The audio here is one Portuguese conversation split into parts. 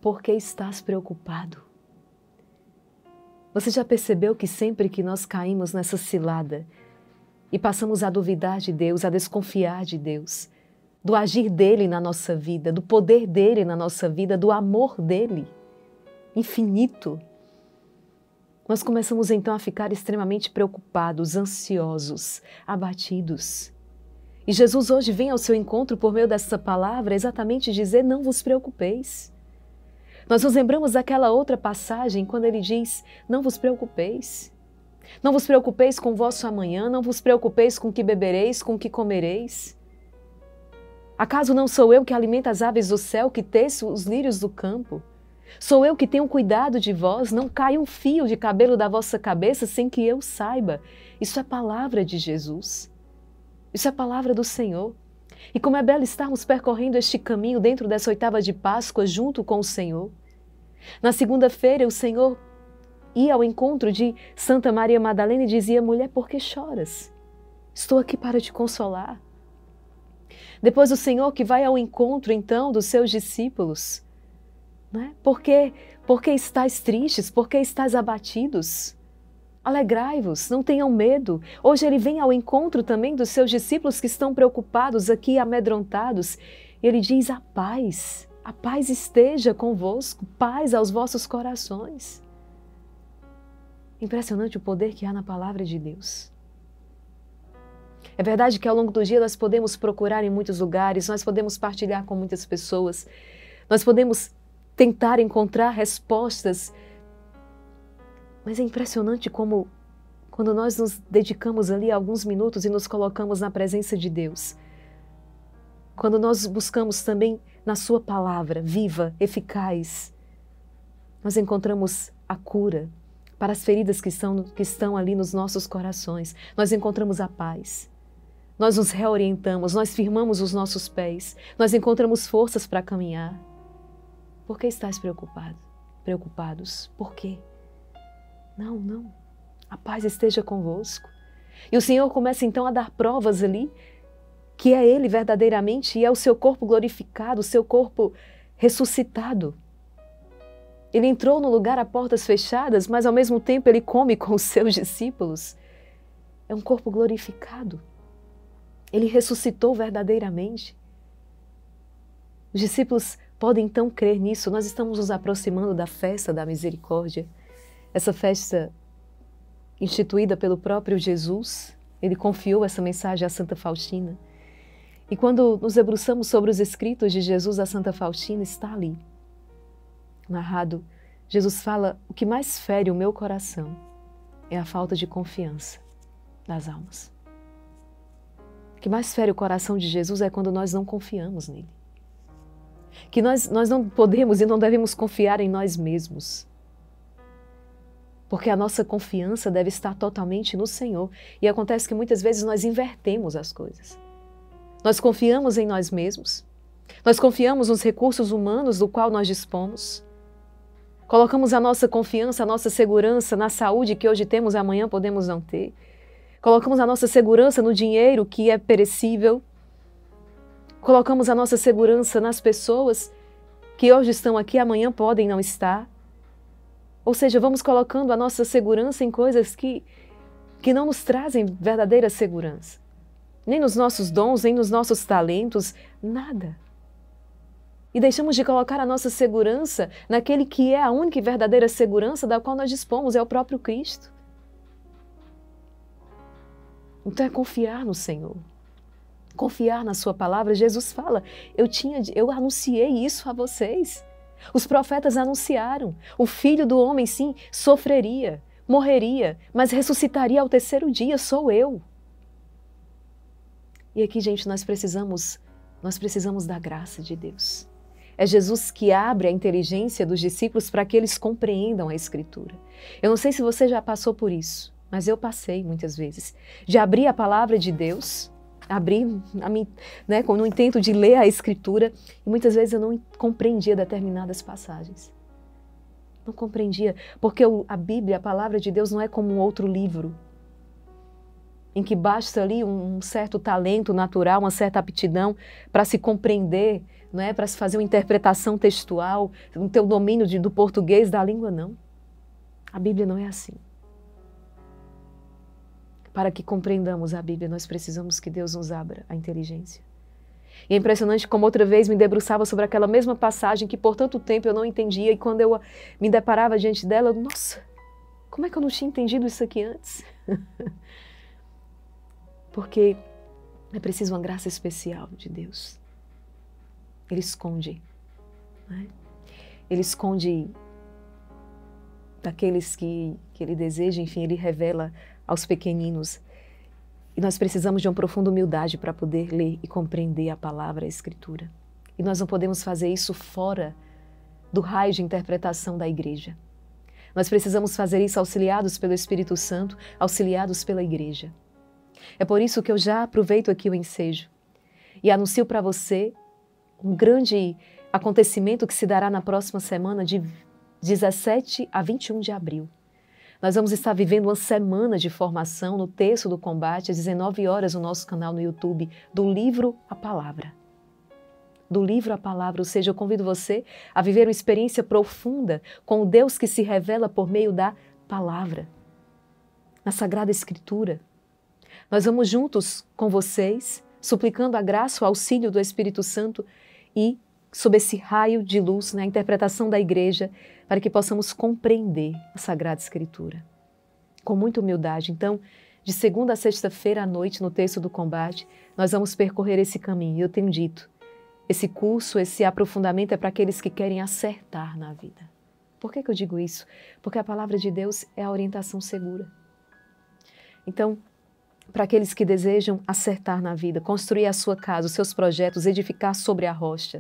por que estás preocupado? Você já percebeu que sempre que nós caímos nessa cilada e passamos a duvidar de Deus, a desconfiar de Deus, do agir dele na nossa vida, do poder dele na nossa vida, do amor dele, infinito, nós começamos então a ficar extremamente preocupados, ansiosos, abatidos. E Jesus hoje vem ao seu encontro por meio dessa palavra exatamente dizer: não vos preocupeis. Nós nos lembramos daquela outra passagem quando ele diz: não vos preocupeis. Não vos preocupeis com o vosso amanhã, não vos preocupeis com o que bebereis, com o que comereis. Acaso não sou eu que alimento as aves do céu, que teço os lírios do campo? Sou eu que tenho cuidado de vós, não cai um fio de cabelo da vossa cabeça sem que eu saiba. Isso é palavra de Jesus. Isso é palavra do Senhor. E como é belo estarmos percorrendo este caminho dentro dessa oitava de Páscoa junto com o Senhor. Na segunda-feira, o Senhor ia ao encontro de Santa Maria Madalena e dizia: mulher, por que choras? Estou aqui para te consolar. Depois o Senhor que vai ao encontro, então, dos seus discípulos. Né? Por que estáis tristes? Por que estáis abatidos? Alegrai-vos, não tenham medo. Hoje ele vem ao encontro também dos seus discípulos que estão preocupados aqui, amedrontados. Ele diz: a paz esteja convosco, paz aos vossos corações. Impressionante o poder que há na palavra de Deus. É verdade que ao longo do dia nós podemos procurar em muitos lugares, nós podemos partilhar com muitas pessoas, nós podemos tentar encontrar respostas, mas é impressionante como, quando nós nos dedicamos ali alguns minutos e nos colocamos na presença de Deus, quando nós buscamos também na sua palavra viva, eficaz, nós encontramos a cura para as feridas que estão ali nos nossos corações, nós encontramos a paz. Nós nos reorientamos, nós firmamos os nossos pés, nós encontramos forças para caminhar. Por que estás preocupado? Preocupados? Por quê? Não. A paz esteja convosco. E o Senhor começa então a dar provas ali, que é Ele verdadeiramente e é o seu corpo glorificado, o seu corpo ressuscitado. Ele entrou no lugar a portas fechadas, mas ao mesmo tempo Ele come com os seus discípulos. É um corpo glorificado. Ele ressuscitou verdadeiramente. Os discípulos podem então crer nisso. Nós estamos nos aproximando da festa da misericórdia. Essa festa instituída pelo próprio Jesus. Ele confiou essa mensagem a Santa Faustina. E quando nos debruçamos sobre os escritos de Jesus a Santa Faustina, está ali, narrado. Jesus fala: o que mais fere o meu coração é a falta de confiança das almas. O que mais fere o coração de Jesus é quando nós não confiamos nele. Que nós não podemos e não devemos confiar em nós mesmos. Porque a nossa confiança deve estar totalmente no Senhor. E acontece que muitas vezes nós invertemos as coisas. Nós confiamos em nós mesmos. Nós confiamos nos recursos humanos do qual nós dispomos. Colocamos a nossa confiança, a nossa segurança na saúde que hoje temos e amanhã podemos não ter. Colocamos a nossa segurança no dinheiro que é perecível. Colocamos a nossa segurança nas pessoas que hoje estão aqui e amanhã podem não estar. Ou seja, vamos colocando a nossa segurança em coisas que não nos trazem verdadeira segurança. Nem nos nossos dons, nem nos nossos talentos, nada. E deixamos de colocar a nossa segurança naquele que é a única e verdadeira segurança da qual nós dispomos, é o próprio Cristo. Então é confiar no Senhor, confiar na sua palavra. Jesus fala: eu anunciei isso a vocês. Os profetas anunciaram. O Filho do Homem, sim, sofreria, morreria, mas ressuscitaria ao terceiro dia. Sou eu. E aqui, gente, nós precisamos da graça de Deus. É Jesus que abre a inteligência dos discípulos para que eles compreendam a Escritura. Eu não sei se você já passou por isso, mas eu passei muitas vezes. De abrir a palavra de Deus, no intento de ler a Escritura, e muitas vezes eu não compreendia determinadas passagens. Não compreendia, porque a Bíblia, a palavra de Deus, não é como um outro livro, em que basta ali um certo talento natural, uma certa aptidão para se compreender não é para se fazer uma interpretação textual, não ter o domínio do português, da língua, não. A Bíblia não é assim. Para que compreendamos a Bíblia, nós precisamos que Deus nos abra a inteligência. E é impressionante como outra vez me debruçava sobre aquela mesma passagem que por tanto tempo eu não entendia, e quando eu me deparava diante dela, nossa, como é que eu não tinha entendido isso aqui antes? Porque é preciso uma graça especial de Deus. Ele esconde, né? Ele esconde daqueles que Ele deseja, enfim, Ele revela aos pequeninos. E nós precisamos de uma profunda humildade para poder ler e compreender a palavra, a Escritura. E nós não podemos fazer isso fora do raio de interpretação da igreja. Nós precisamos fazer isso auxiliados pelo Espírito Santo, auxiliados pela igreja. É por isso que eu já aproveito aqui o ensejo e anuncio para você um grande acontecimento que se dará na próxima semana, de 17 a 21 de abril. Nós vamos estar vivendo uma semana de formação no Terço do Combate, às 19 horas, no nosso canal no YouTube, do livro A Palavra. Do livro A Palavra, ou seja, eu convido você a viver uma experiência profunda com o Deus que se revela por meio da Palavra, na Sagrada Escritura. Nós vamos juntos com vocês, suplicando a graça, o auxílio do Espírito Santo e sob esse raio de luz, na interpretação da igreja, para que possamos compreender a Sagrada Escritura. Com muita humildade. Então, de segunda a sexta-feira à noite, no Terço do Combate, nós vamos percorrer esse caminho. Eu tenho dito, esse curso, esse aprofundamento é para aqueles que querem acertar na vida. Por que eu digo isso? Porque a palavra de Deus é a orientação segura. Então, para aqueles que desejam acertar na vida, construir a sua casa, os seus projetos, edificar sobre a rocha,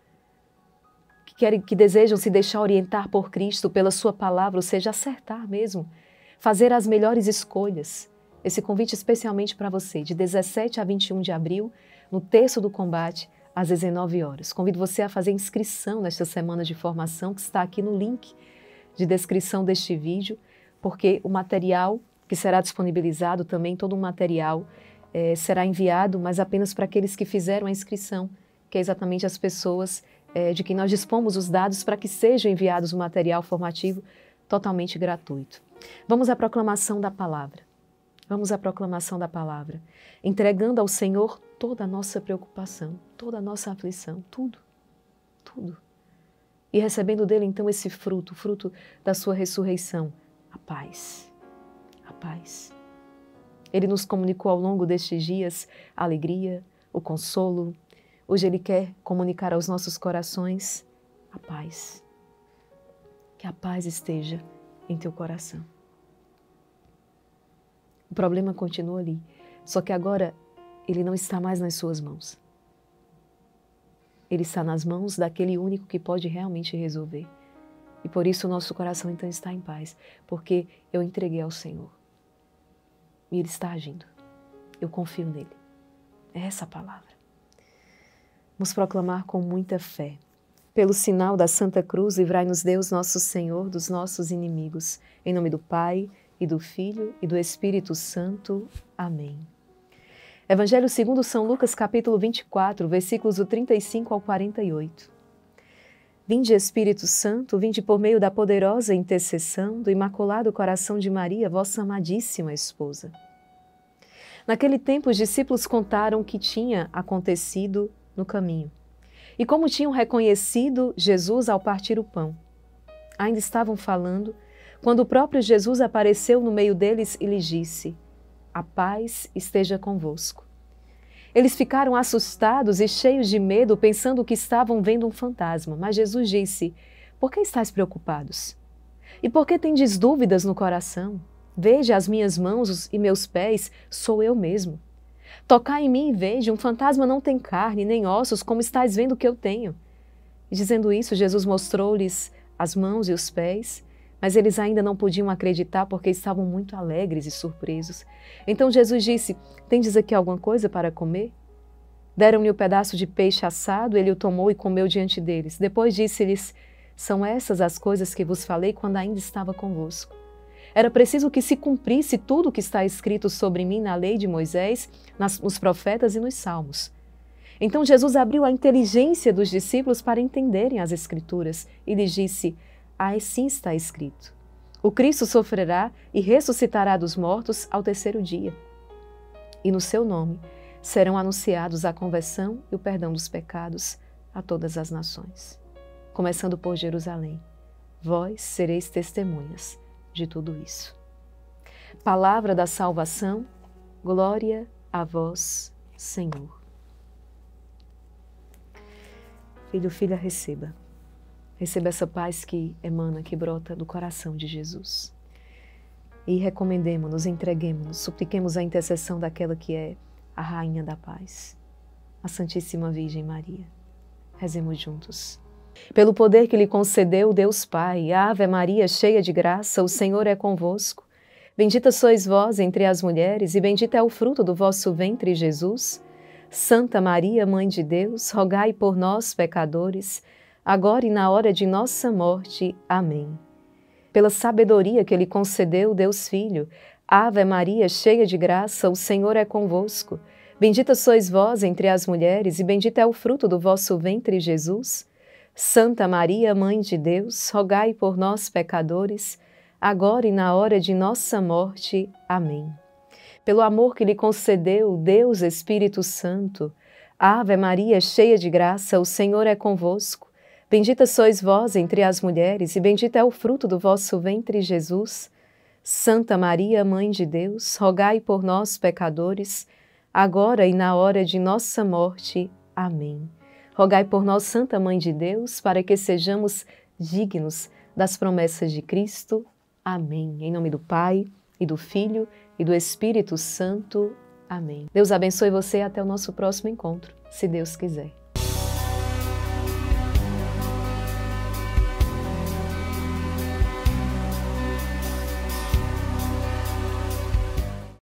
que desejam se deixar orientar por Cristo, pela sua palavra, ou seja, acertar mesmo, fazer as melhores escolhas. Esse convite especialmente para você, de 17 a 21 de abril, no Terço do Combate, às 19 horas. Convido você a fazer inscrição nesta semana de formação, que está aqui no link de descrição deste vídeo, porque o material que será disponibilizado também, todo o material será enviado, mas apenas para aqueles que fizeram a inscrição, que é exatamente as pessoas de quem nós dispomos os dados para que sejam enviados o material formativo totalmente gratuito. Vamos à proclamação da palavra. Vamos à proclamação da palavra, entregando ao Senhor toda a nossa preocupação, toda a nossa aflição, tudo, tudo. E recebendo dele então esse fruto, fruto da sua ressurreição, a paz, a paz. Ele nos comunicou ao longo destes dias a alegria, o consolo. Hoje Ele quer comunicar aos nossos corações a paz. Que a paz esteja em teu coração. O problema continua ali, só que agora ele não está mais nas suas mãos. Ele está nas mãos daquele único que pode realmente resolver. E por isso o nosso coração então está em paz, porque eu entreguei ao Senhor. E Ele está agindo. Eu confio nele. É essa a palavra. Vamos proclamar com muita fé. Pelo sinal da Santa Cruz, livrai-nos Deus, nosso Senhor, dos nossos inimigos. Em nome do Pai, e do Filho, e do Espírito Santo. Amém. Evangelho segundo São Lucas, capítulo 24, versículos do 35 ao 48. Vinde, Espírito Santo, vinde por meio da poderosa intercessão do Imaculado Coração de Maria, vossa amadíssima esposa. Naquele tempo, os discípulos contaram o que tinha acontecido no caminho e como tinham reconhecido Jesus ao partir o pão. Ainda estavam falando quando o próprio Jesus apareceu no meio deles e lhes disse: a paz esteja convosco. Eles ficaram assustados e cheios de medo, pensando que estavam vendo um fantasma. Mas Jesus disse: por que estáis preocupados? E por que tendes dúvidas no coração? Veja as minhas mãos e meus pés, sou eu mesmo. Tocai em mim e veja, um fantasma não tem carne nem ossos, como estáis vendo que eu tenho. E dizendo isso, Jesus mostrou-lhes as mãos e os pés, mas eles ainda não podiam acreditar porque estavam muito alegres e surpresos. Então Jesus disse: tendes aqui alguma coisa para comer? Deram-lhe um pedaço de peixe assado, ele o tomou e comeu diante deles. Depois disse-lhes: são essas as coisas que vos falei quando ainda estava convosco. Era preciso que se cumprisse tudo o que está escrito sobre mim na lei de Moisés, nos profetas e nos salmos. Então Jesus abriu a inteligência dos discípulos para entenderem as Escrituras e lhes disse: assim está escrito. O Cristo sofrerá e ressuscitará dos mortos ao terceiro dia. E no seu nome serão anunciados a conversão e o perdão dos pecados a todas as nações, começando por Jerusalém. Vós sereis testemunhas de tudo isso. Palavra da salvação, glória a vós, Senhor. Filho, filha, receba. Receba essa paz que emana, que brota do coração de Jesus. E recomendemo-nos, entreguemo-nos, supliquemos a intercessão daquela que é a Rainha da Paz, a Santíssima Virgem Maria. Rezemos juntos. Pelo poder que lhe concedeu Deus Pai, Ave Maria, cheia de graça, o Senhor é convosco. Bendita sois vós entre as mulheres, e bendito é o fruto do vosso ventre, Jesus. Santa Maria, Mãe de Deus, rogai por nós, pecadores, agora e na hora de nossa morte. Amém. Pela sabedoria que lhe concedeu Deus Filho, Ave Maria, cheia de graça, o Senhor é convosco. Bendita sois vós entre as mulheres, e bendito é o fruto do vosso ventre, Jesus. Santa Maria, Mãe de Deus, rogai por nós, pecadores, agora e na hora de nossa morte. Amém. Pelo amor que lhe concedeu Deus Espírito Santo, Ave Maria, cheia de graça, o Senhor é convosco. Bendita sois vós entre as mulheres, e bendito é o fruto do vosso ventre, Jesus. Santa Maria, Mãe de Deus, rogai por nós, pecadores, agora e na hora de nossa morte. Amém. Rogai por nós, Santa Mãe de Deus, para que sejamos dignos das promessas de Cristo. Amém. Em nome do Pai, e do Filho, e do Espírito Santo. Amém. Deus abençoe você e até o nosso próximo encontro, se Deus quiser.